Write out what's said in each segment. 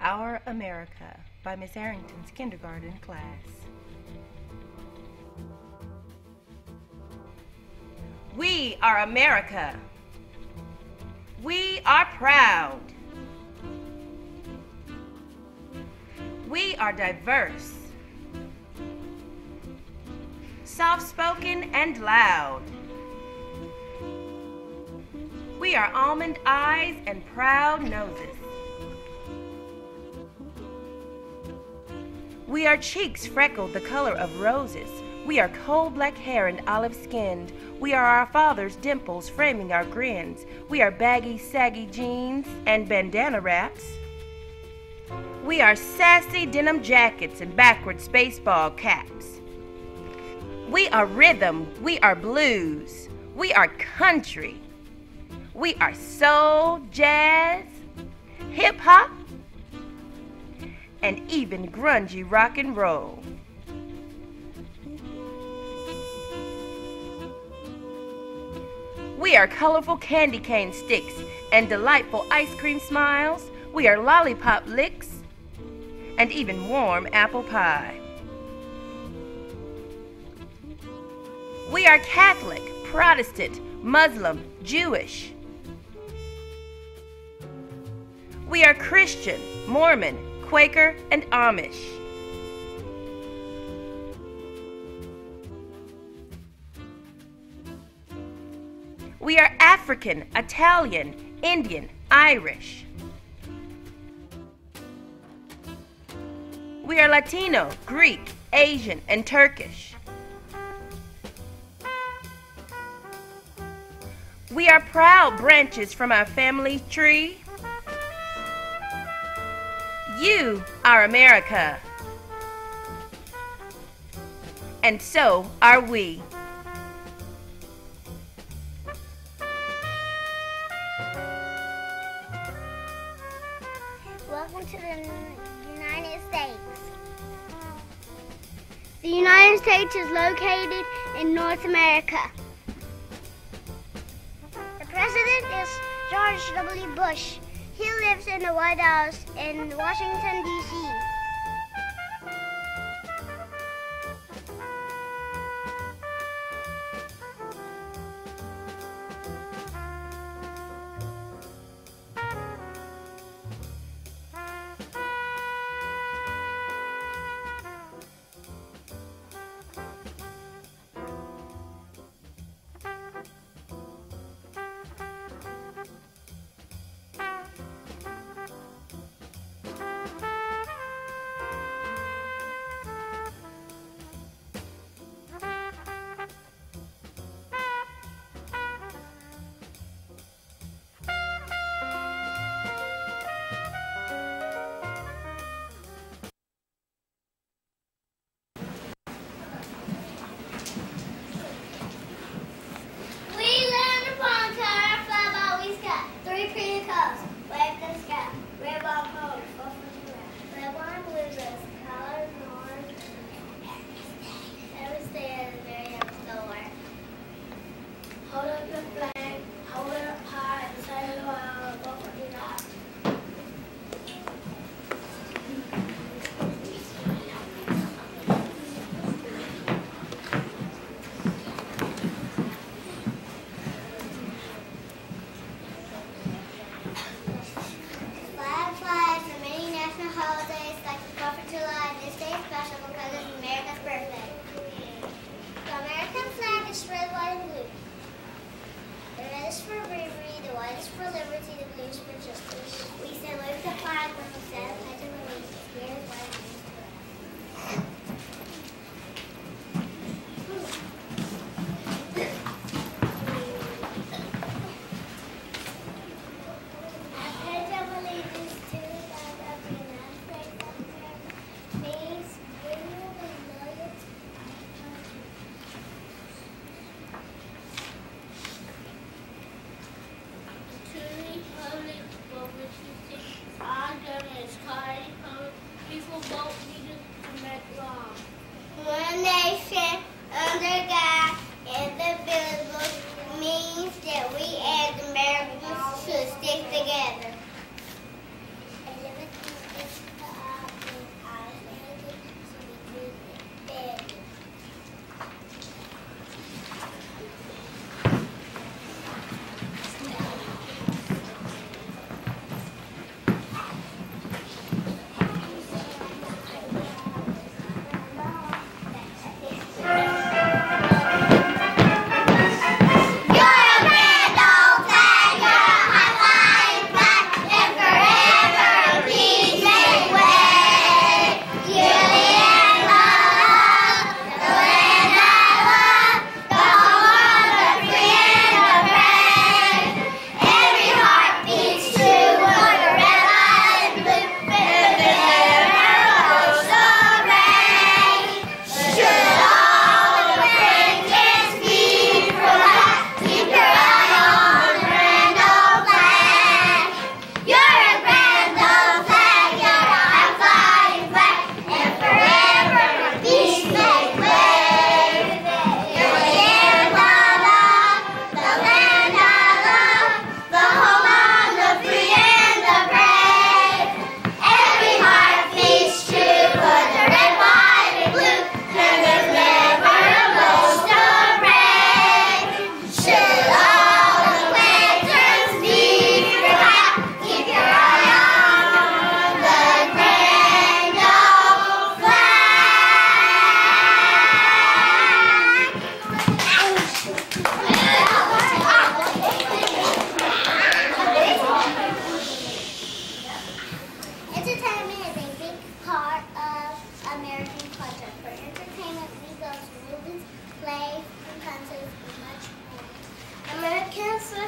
Our America by Miss Arrington's kindergarten class. We are America. We are proud. We are diverse, soft-spoken and loud. We are almond eyes and proud noses. We are cheeks freckled the color of roses. We are coal black hair and olive skinned. We are our father's dimples framing our grins. We are baggy, saggy jeans and bandana wraps. We are sassy denim jackets and backwards baseball caps. We are rhythm. We are blues. We are country. We are soul, jazz, hip-hop, and even grungy rock and roll. We are colorful candy cane sticks and delightful ice cream smiles. We are lollipop licks and even warm apple pie. We are Catholic, Protestant, Muslim, Jewish. We are Christian, Mormon, Quaker, and Amish. We are African, Italian, Indian, Irish. We are Latino, Greek, Asian, and Turkish. We are proud branches from our family tree. You are America, and so are we. Welcome to the United States. The United States is located in North America. The president is George W. Bush. He lives in the White House in Washington, D.C.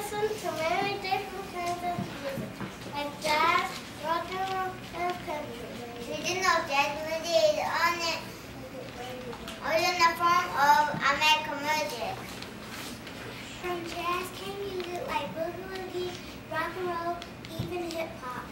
listen to many different kinds of music, like jazz, rock and roll, and country. We didn't know jazz music is on it, or in the form of American music. From jazz came music like boogie, rock and roll, even hip hop.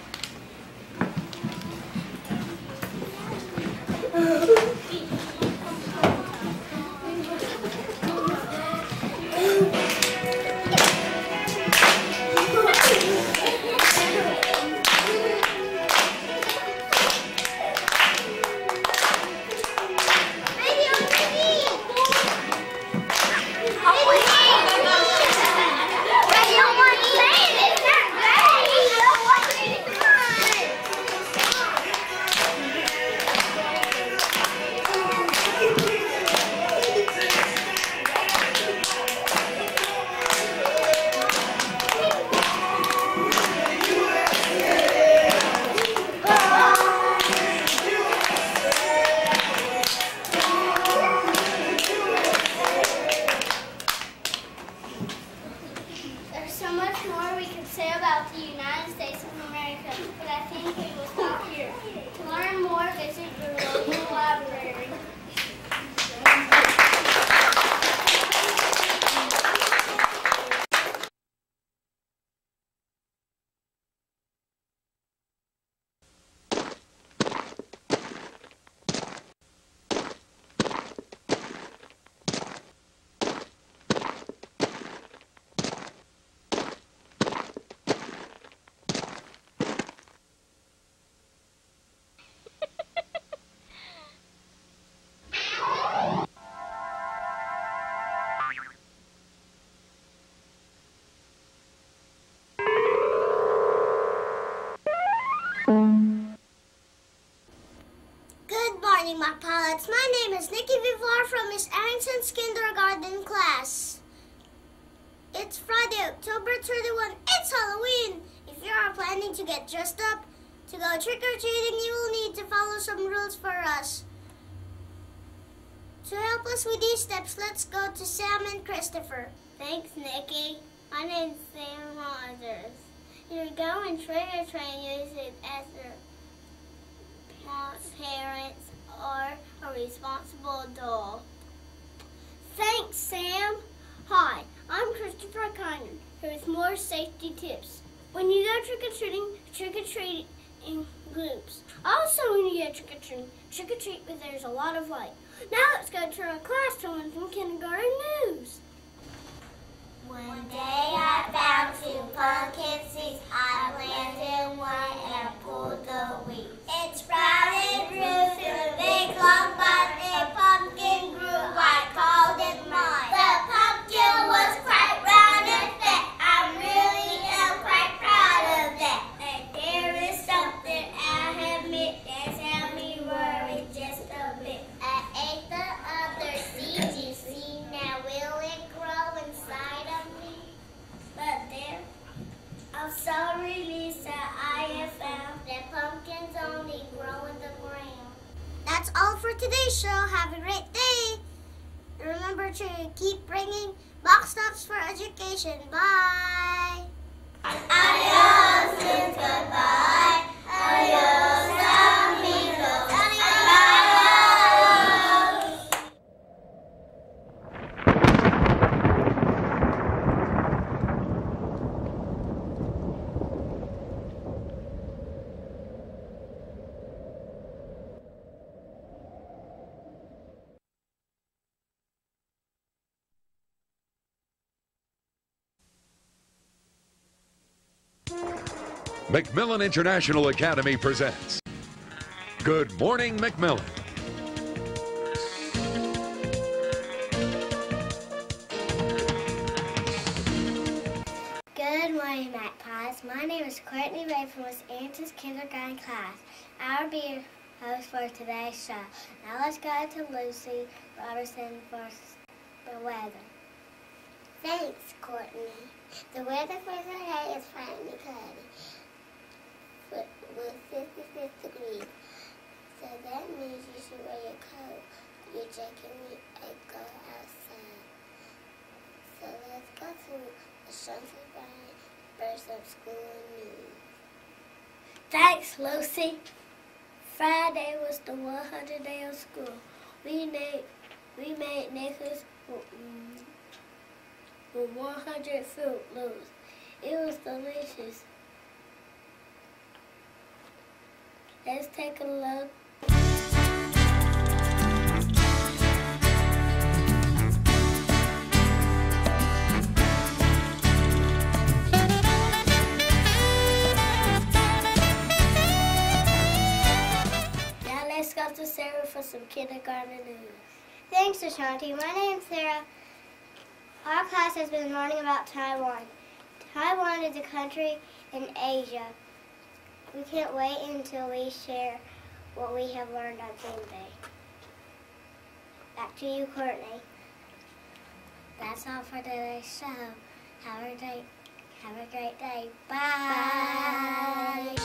My pilots. My name is Nikki Vivar from Miss Arrington's kindergarten class. It's Friday, October 31. It's Halloween. If you are planning to get dressed up to go trick-or-treating, you will need to follow some rules for us. To help us with these steps, let's go to Sam and Christopher. Thanks, Nikki. My name's Sam Rogers. You're going trick-or-treating using as your parents or a responsible adult. Thanks, Sam. Hi, I'm Christopher Kynan. Here's more safety tips. When you go trick-or-treating in groups. Also, when you go trick-or-treat where there's a lot of light. Now let's go to our class to learn some kindergarten news. One day I found 2 pumpkin seeds. I planted one and pulled the weeds. It sprouted, grew to a big long bud. A pumpkin grew, I called it mine. The pumpkin was quite round and fat. I really am quite proud of that. And there is something I admit that's had me worry just a bit. I ate the other seeds, you see. Now will it grow inside of me? But there, I'm sorry, Lisa, I have found that pumpkins only grow in the ground. That's all for today's show. Have a great day. Remember to keep bringing box tops for education. Bye. Adios and goodbye. Adios, amigos. Adios. Macmillan International Academy presents Good Morning Macmillan. Good morning, Magpies. My name is Courtney Ray from Miss Arrington's kindergarten class. I will be your host for today's show. Now let's go to Lucy Robertson for the weather. Thanks, Courtney. The weather for today is finally cloudy with 56 degrees. So that means you should wear your coat, your jacket, and go outside. So let's go to The sun's bright, birds of school and noon. Thanks, Lucy. Friday was the 100th day of school. We made necklaces with 100 Fruit Loops. It was delicious. Let's take a look. Now let's go to Sarah for some kindergarten news. Thanks, Ashanti. My name's Sarah. Our class has been learning about Taiwan. Taiwan is a country in Asia. We can't wait until we share what we have learned on Theme Day. Back to you, Courtney. That's all for today's show. Have a great day. Bye.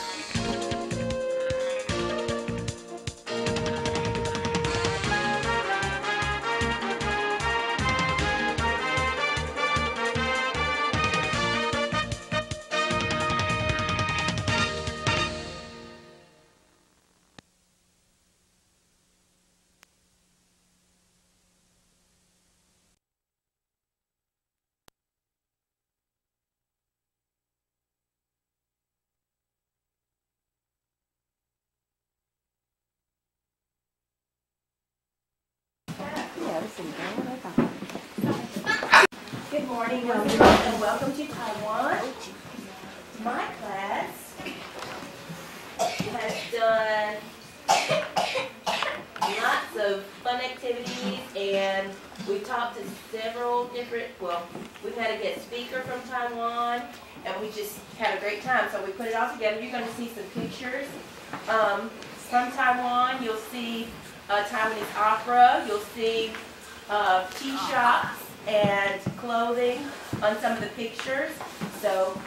Good morning, and welcome to Taiwan. My class has done lots of fun activities, and we've talked to several different, we've had a guest speaker from Taiwan, and we just had a great time. So we put it all together. You're going to see some pictures from Taiwan. You'll see Taiwanese opera. You'll see tea shops and clothing on some of the pictures. So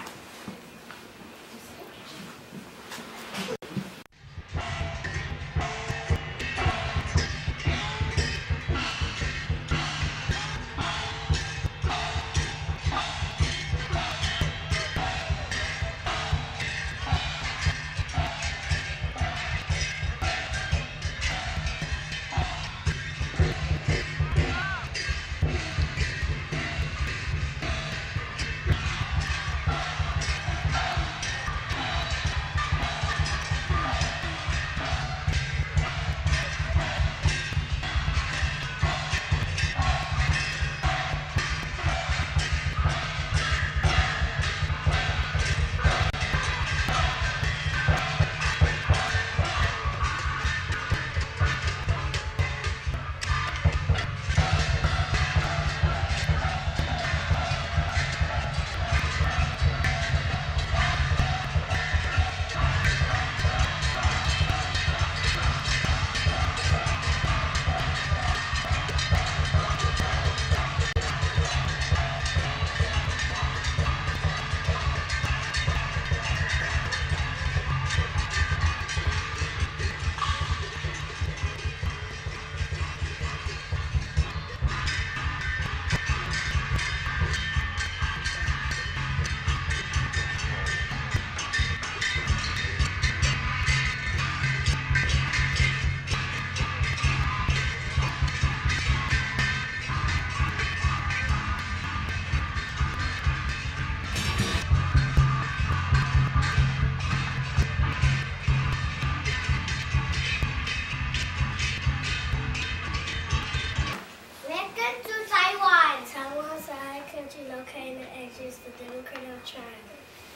located at just the Democrat of China.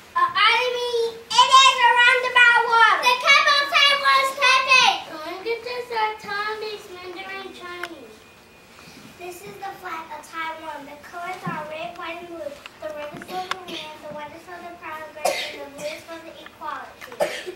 Enemy, it is a roundabout one. The capital Taiwan is Taipei. Languages are Taiwanese, Mandarin, Chinese. This is the flag of Taiwan. The colors are red, white, and blue. The red is for the land, the white is for the progress, and the blue is for the equality.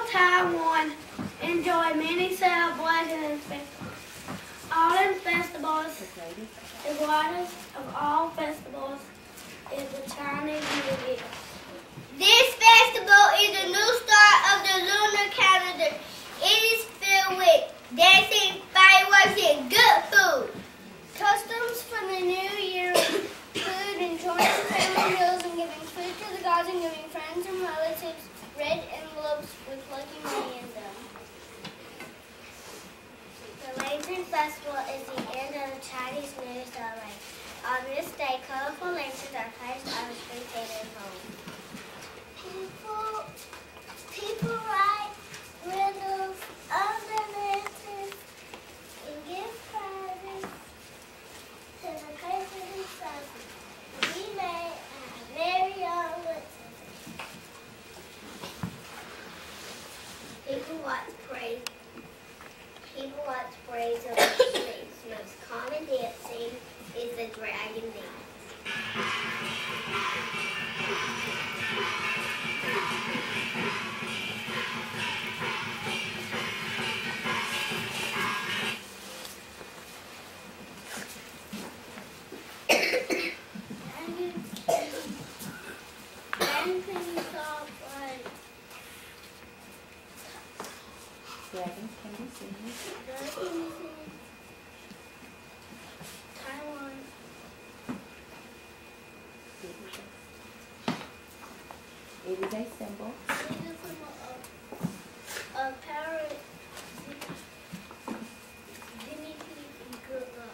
Taiwan enjoy many celebrations and festivals. Autumn festivals, the greatest of all festivals, is the Chinese New Year. This festival is the new start of the lunar calendar. It is filled with dancing, fireworks, and good food. Customs for the new year include enjoying family meals and giving food to the gods and giving friends and relatives red envelopes with lucky money in them. The Lantern Festival is the end of the Chinese New Year celebration. On this day, colorful lanterns are placed on the streets and in homes. People write riddles on the lanterns and give prizes to the person who sells them. We made a very own lantern. People watch parades on the streets. Most common dancing is the dragon dance. Dragons can be seen. Taiwan. It is a symbol. A parrot, guinea pig, and gorilla.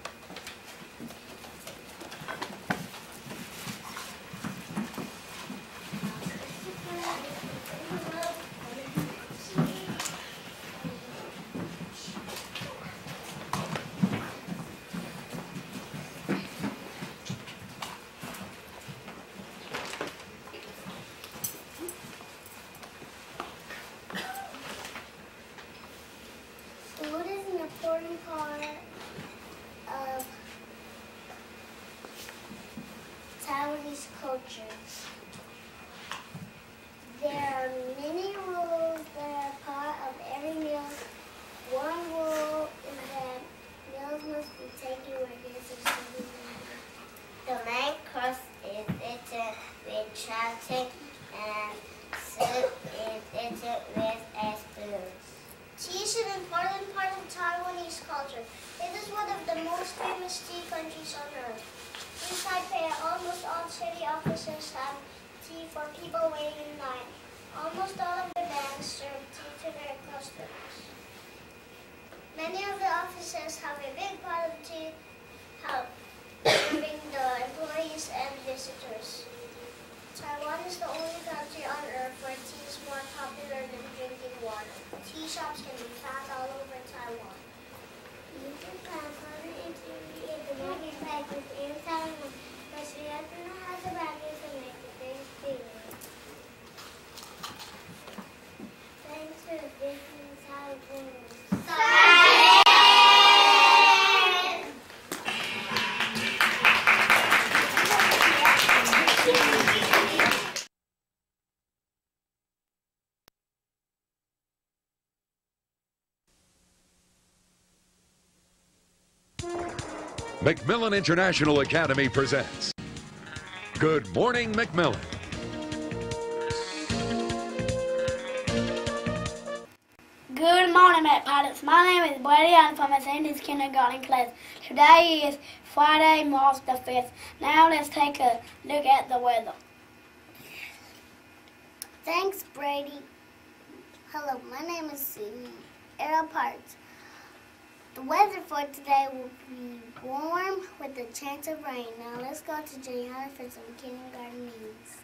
Food is an important part of Taiwanese culture. There are many rules that are part of every meal. One rule is that meals must be taken where guests are sitting. The main course is eaten with chopstick and soup is eaten with a spoon. Tea is an important part of Taiwanese culture. It is one of the most famous tea countries on earth. In Taipei, almost all city offices have tea for people waiting in line. Almost all of the banks serve tea to their customers. Many of the offices have a big pot of tea help serving the employees and visitors. Taiwan is the only country on earth where tea is more popular than drinking water. Tea shops can be found all over Taiwan. You can find further interview in the marketplace in Taiwan, but she doesn't know how to practice and make the things feeling. Thanks for visiting Taiwan. Macmillan International Academy presents Good Morning Macmillan. Good morning, Mac Pilots. My name is Brady. I'm from Ascendance Kindergarten class. Today is Friday, March the 5th. Now let's take a look at the weather. Thanks, Brady. Hello, my name is Sierra Parks. The weather for today will be warm with a chance of rain. Now let's go to Jayana for some kindergarten news.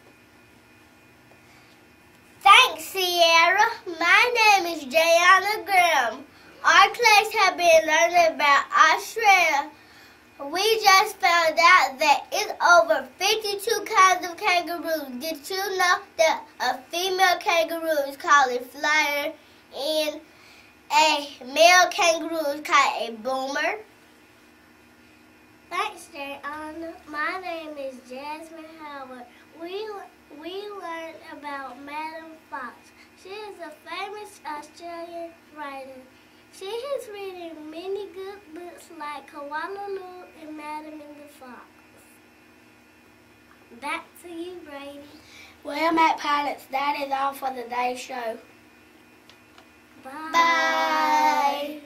Thanks, Sierra. My name is Jayana Graham. Our class has been learning about Australia. We just found out that it's over 52 kinds of kangaroos. Did you know that a female kangaroo is called a flyer and a male kangaroo is called a boomer? Thanks, Jayana. My name is Jasmine Howard. We learned about Madam Fox. She is a famous Australian writer. She has written many good books like Koala Lou and Madam and the Fox. Back to you, Brady. Well, Mac Pilots, that is all for today's show. Bye. Bye.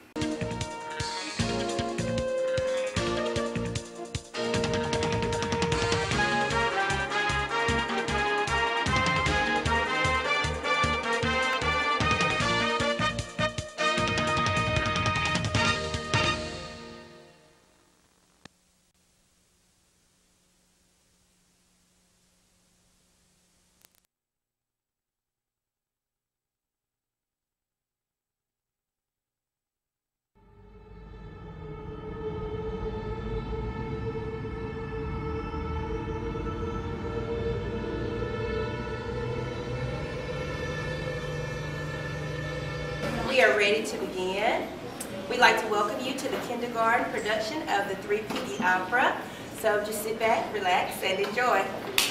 We are ready to begin. We'd like to welcome you to the kindergarten production of the Three Piggy Opera. So just sit back, relax, and enjoy.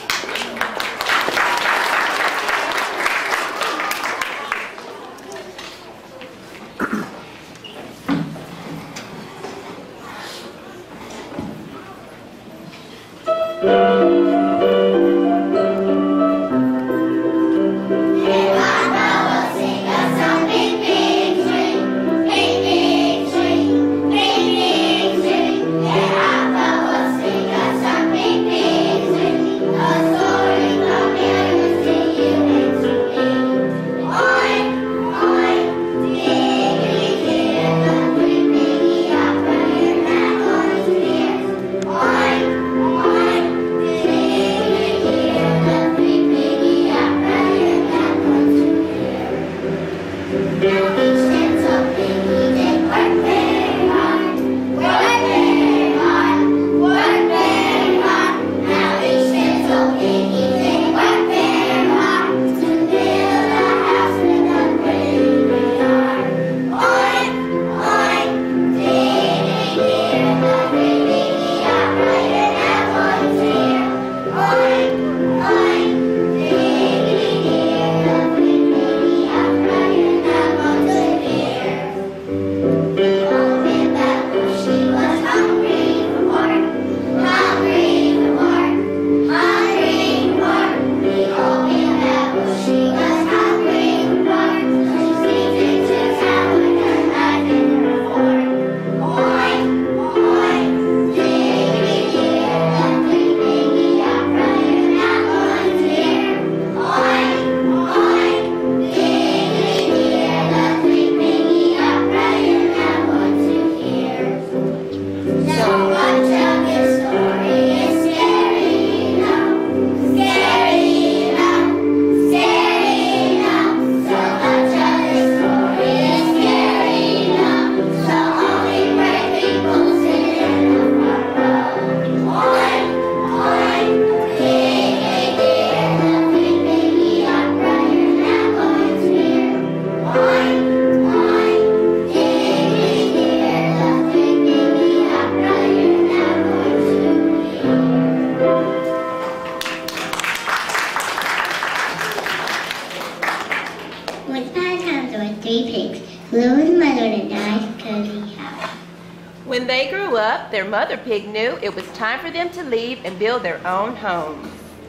When they grew up, their mother pig knew it was time for them to leave and build their own homes.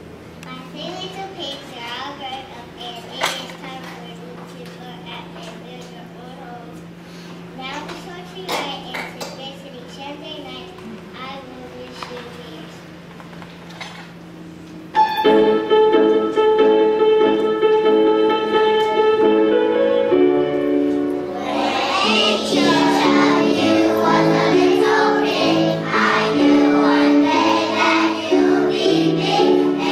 My three little pigs are all grown up, and it is time for them to go out and build their own homes. Now before tonight and to visiting Sunday night, I will wish you cheers. I knew one day that you'd be big.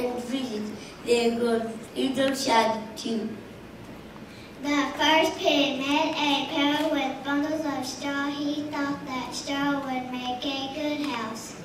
and visit their good little child too. The first pig made a pail with bundles of straw. He thought that straw would make a good house.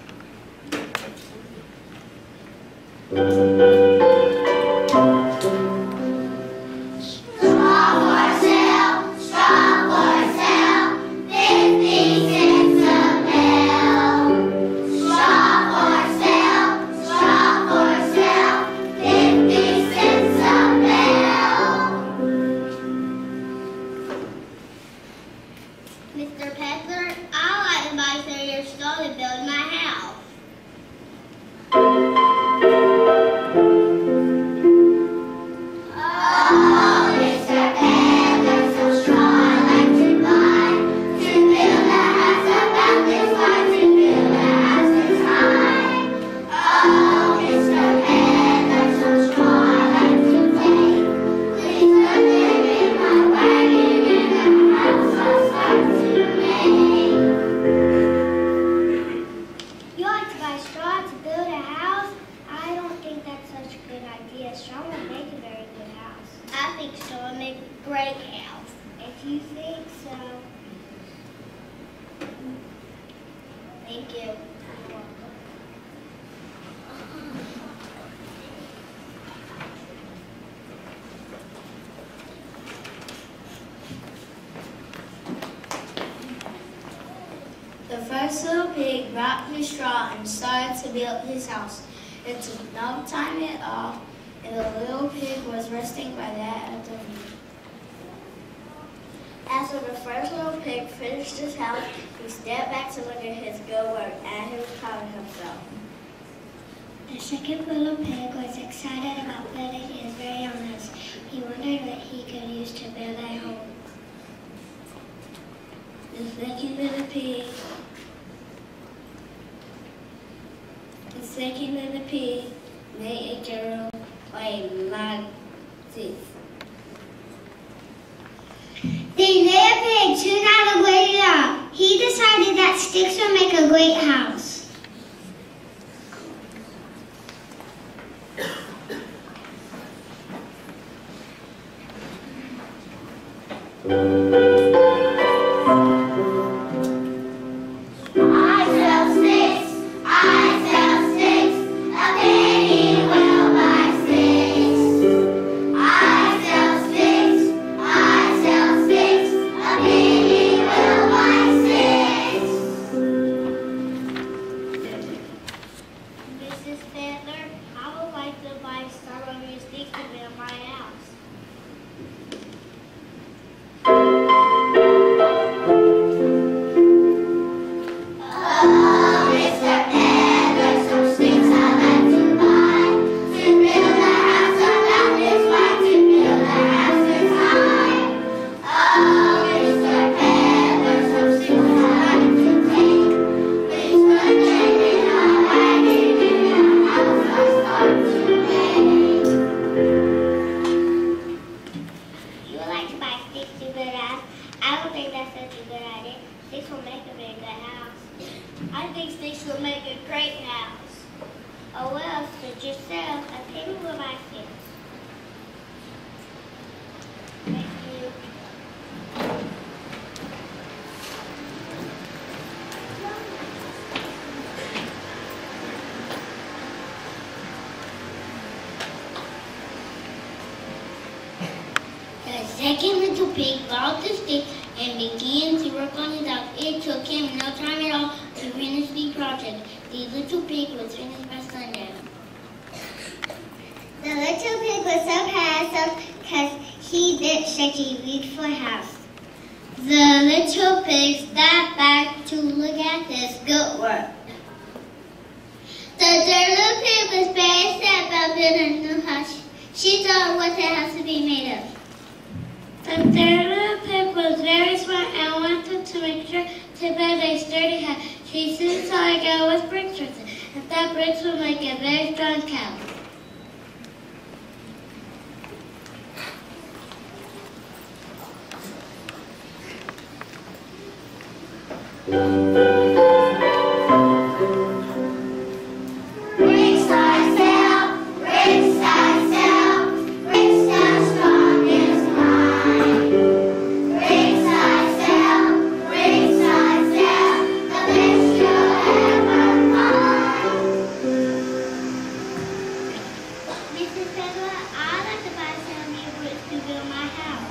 Mr. Peddler, I'd like to buy some of your straw to build my house. Oh, Mr. Peddler, some straw I'd like to buy to build a house about this wide, to build a house this high. Oh, Mr. Peddler, some straw I'd like to take. Please put them in my wagon and a house I'll start to make. You like to buy straw to build a house? I don't think that's such a good idea. Straw won't make a very good house. I think straw will make a great house. If you think so. Thank you. You're welcome. The first little pig brought his straw and started to build his house. It took no time at all, and the little pig was resting by that of the meat. After the first little pig finished his house, he stepped back to look at his good work, and he was proud of himself. The second little pig was excited about building his very own house. He wondered what he could use to build a home. The second little pig made a girl like this. The little pig soon had a great job. He decided that sticks would make a great house. Mrs. Feather, I would like to buy some of your sticks to build my house. I don't think that's such a good idea. Sticks will make a very good house. I think sticks will make a great house. Oh well, suit yourself. A penny will buy sticks. Thank you. The second little pig borrowed the stick and began to work on his house. It took him no time at all to finish the project. The little pig was finished by sundown. The little pig was so handsome because he built such a beautiful house. The little pig stepped back to look at his good work. The little pig was very sad about building a new house. She thought what the house would be made of. The little pig was very smart and wanted to make sure to build a sturdy house. She soon saw a girl with bricks with it, and that bricks would make a very strong house. Bricks ourselves, Mrs. Pamela, I'd like to buy some of your bricks to build my house.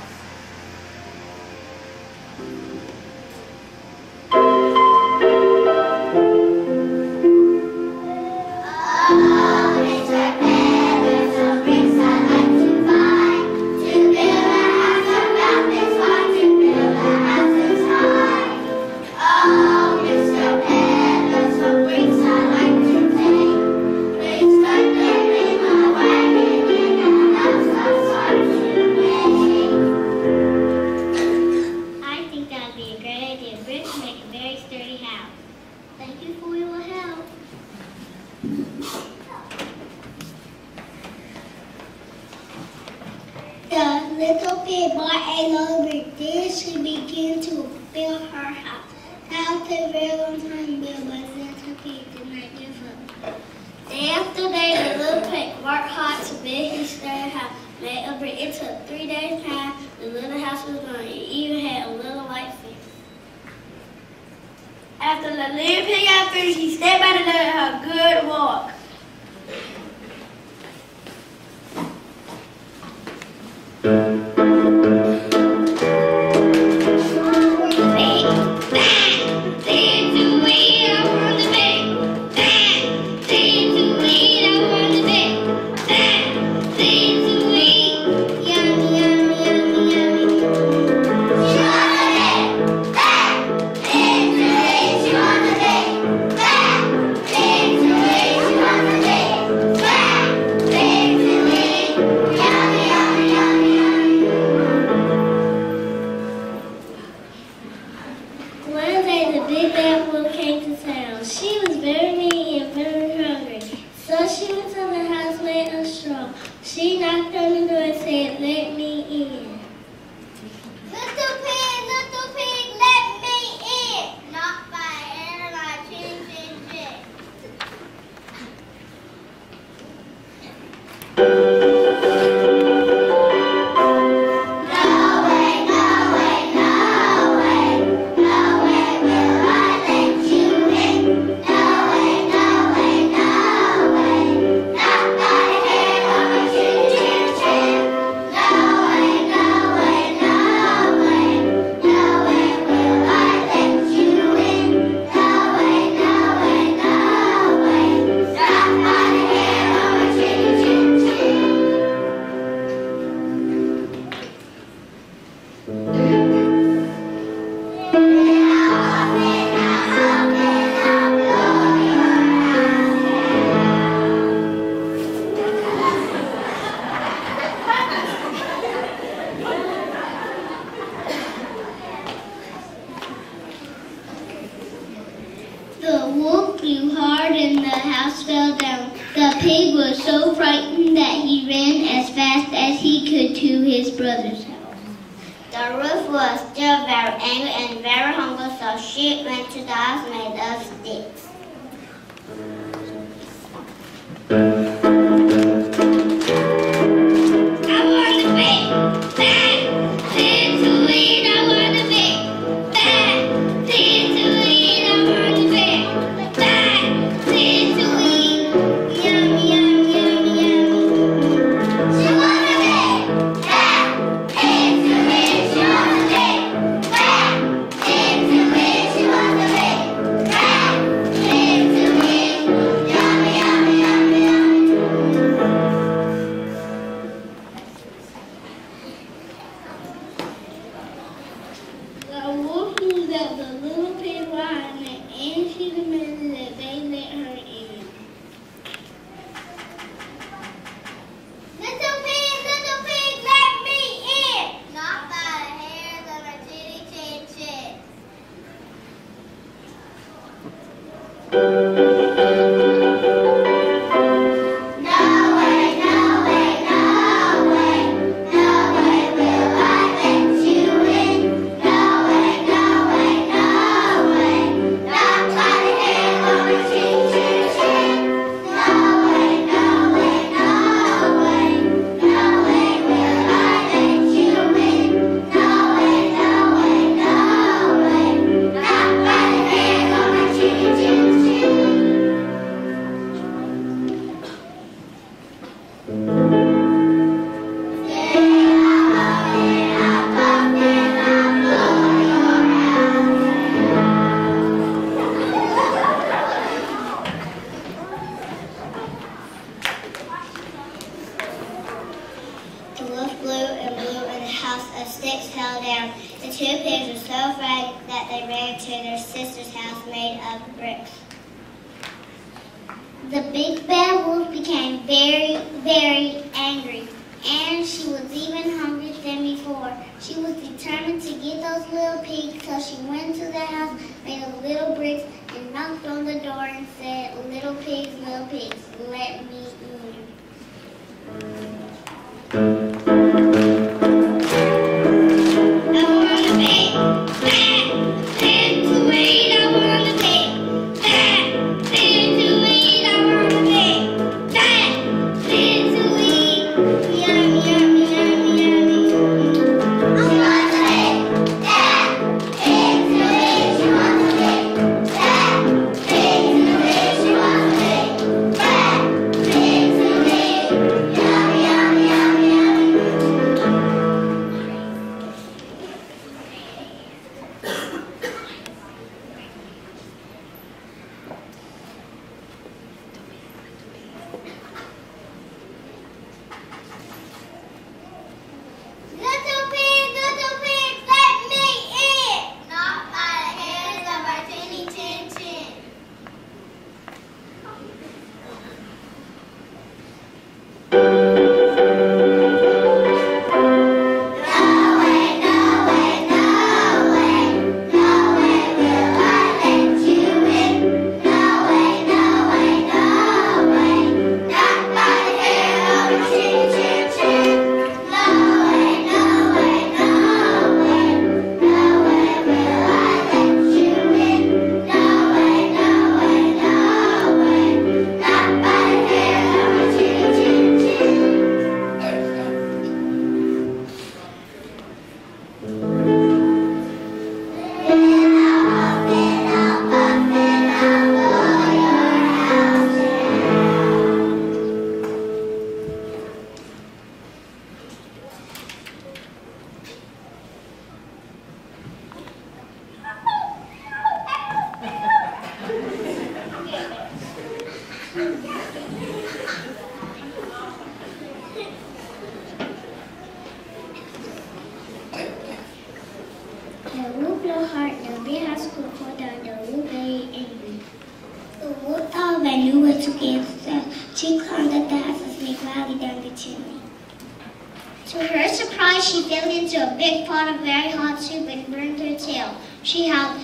The little pig bought a load of bricks. Then she began to build her house. After a very long time, Bill was little pig did not give up. Day after day, the little pig worked hard to build his third house. Made a brick. It took 3 days' time. The little house was done. It even had a little white fence. After the little pig got finished, he stepped out and let her good walk. She knocked on the door and said, "Let me in." Little pig, let me in. Not by air, like chin, chin, chin. The wolf blew hard and the house fell down. The pig was so frightened that he ran as fast as he could to his brother's house. The wolf was still very angry and very hungry, so she went to the house made of sticks. I want to be back, then to eat. I want to be back, then to eat. I want to be back, then to eat. Yummy, yummy, yummy, yummy. She want to be back, then to eat. She want to be back, then to eat. She want to be back, house of sticks held down. The two pigs were so frightened that they ran to their sister's house made of bricks. The big bad wolf became very, very angry, and she was even hungrier than before. She was determined to get those little pigs, so she went to the house made of little bricks and knocked on the door and said, little pigs, let me in. She climbed up the house and sneaked loudly down the chimney. To her surprise, she fell into a big pot of very hot soup and burned her tail. She howled,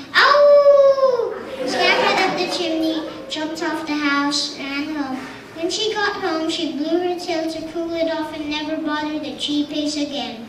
"Ow!" Scampered up the chimney, jumped off the house, ran home. When she got home, she blew her tail to cool it off and never bothered the 3 pigs again.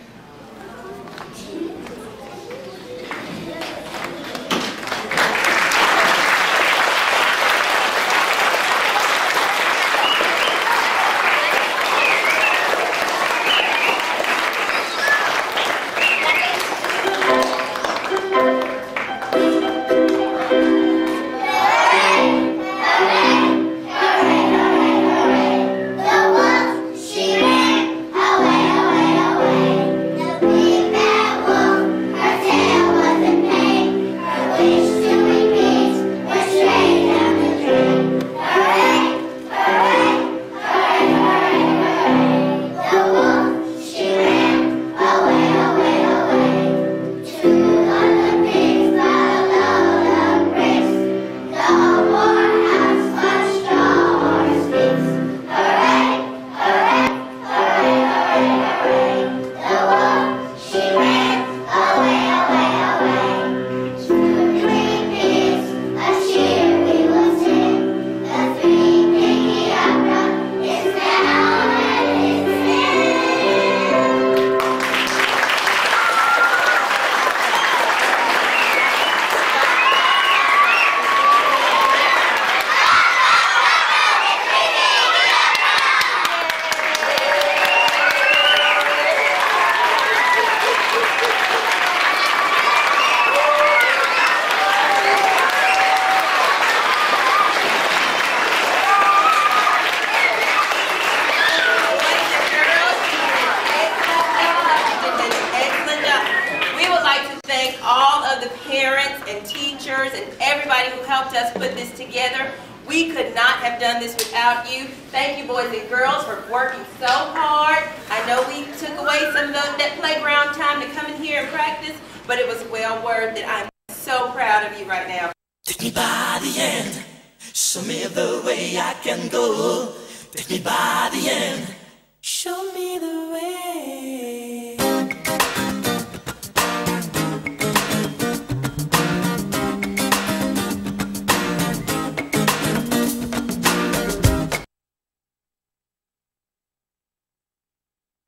We could not have done this without you. Thank you, boys and girls, for working so hard. I know we took away away some of that playground time to come in here and practice, but it was well worth it. I'm so proud of you right now. Take me by the hand, show me the way I can go. Take me by the hand, show